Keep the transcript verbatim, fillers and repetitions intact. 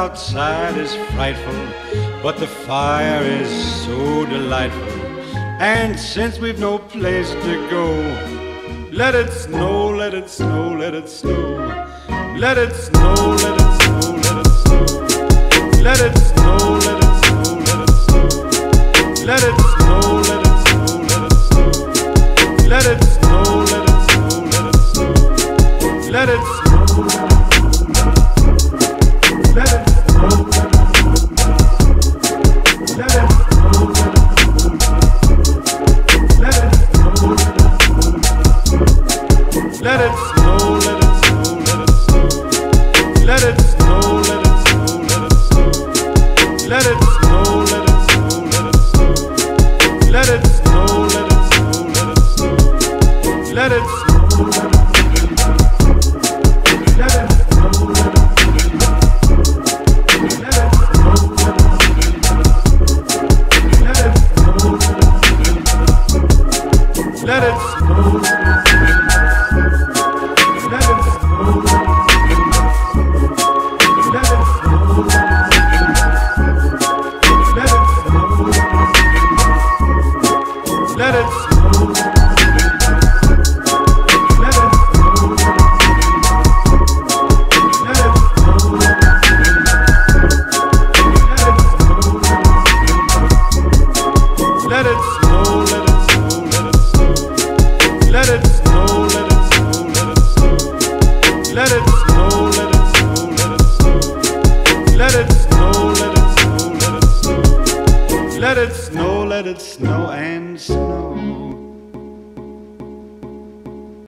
outside is frightful, but the fire is so delightful. And since we've no place to go, let it snow, let it snow, let it snow. Let it snow, let it snow, let it snow. Let it snow, let it snow, let it snow. Let it snow, let it snow, let it snow. Let it snow, let it snow, let it snow. Let it snow.